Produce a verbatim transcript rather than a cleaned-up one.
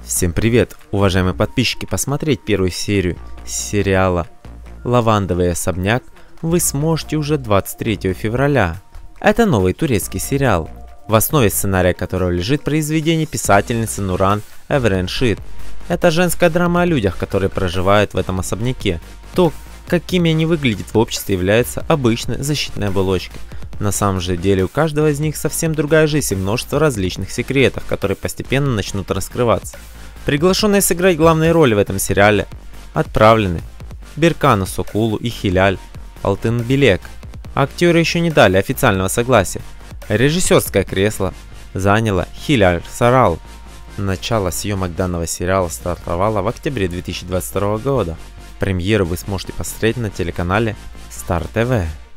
Всем привет, уважаемые подписчики! Посмотреть первую серию сериала «Лавандовый особняк» вы сможете уже двадцать третьего февраля. Это новый турецкий сериал, в основе сценария которого лежит произведение писательницы Нуран Эвреншит. Это женская драма о людях, которые проживают в этом особняке. То, какими они выглядят в обществе, является обычной защитной оболочкой. На самом же деле у каждого из них совсем другая жизнь и множество различных секретов, которые постепенно начнут раскрываться. Приглашенные сыграть главные роли в этом сериале отправлены Беркану Сокулу и Хиляль Алтынбилек. Актеры еще не дали официального согласия. Режиссерское кресло заняла Хиляль Сарал. Начало съемок данного сериала стартовало в октябре две тысячи двадцать второго года. Премьеру вы сможете посмотреть на телеканале Стар тэ вэ.